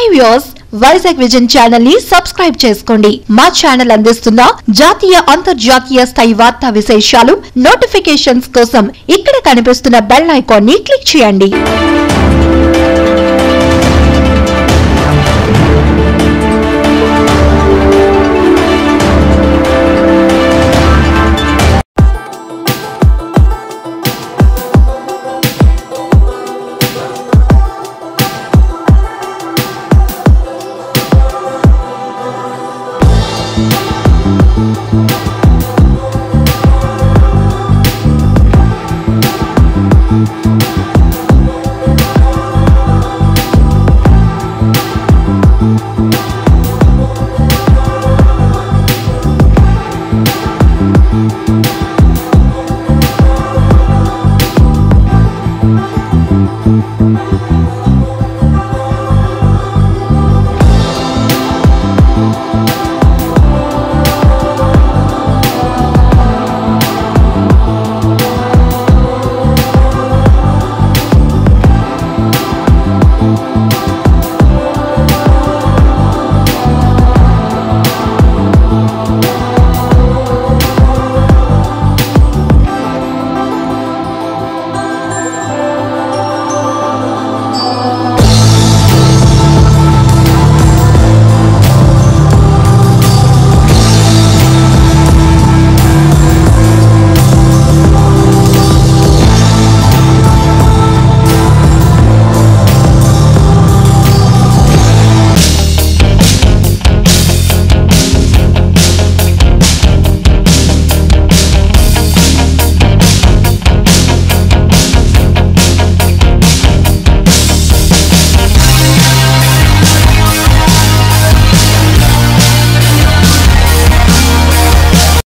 Hi viewers, Vizag vision channel ని subscribe చేసుకోండి. మా ఛానల్ అందిస్తున్న జాతీయ అంతర్జాతీయ స్థాయి వార్తా విశేషాలు నోటిఫికేషన్స్ కోసం ఇక్కడ కనిపిస్తున్న బెల్ ఐకాన్ ని క్లిక్ చేయండి.